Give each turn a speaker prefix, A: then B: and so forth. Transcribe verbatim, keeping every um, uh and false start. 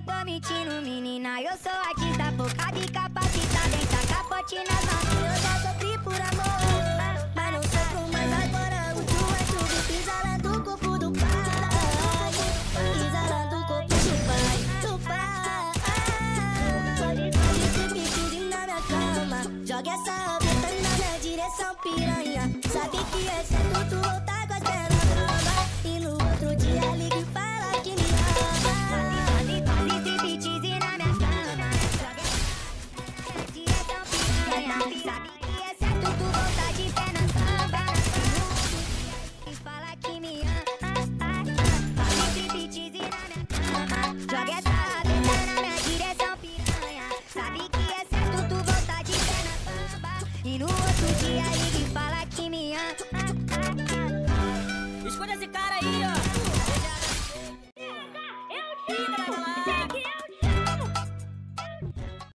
A: tô mentindo, menina. Eu sou artista, focada e capacitada em tacar pote nas mãos. Eu já sofri por amor, mas não sofro mais agora. O tu é tudo, pisando o corpo do pai, pisando o corpo do pai, do pai. Pode na minha cama, joga essa beta na minha direção, piranha. Sabe que é certo tu voltar com as pernas bamba, e no outro dia liga e fala que me ama. Sabe que é certo tu voltar de perna bamba, e fala que me ama. Entre beats e na minha cama, joga essa beta na minha direção, piranha. Sabe que é certo tu voltar de perna bamba, e no outro dia liga e fala que me ama.
B: Escuta esse cara aí, ó. Eu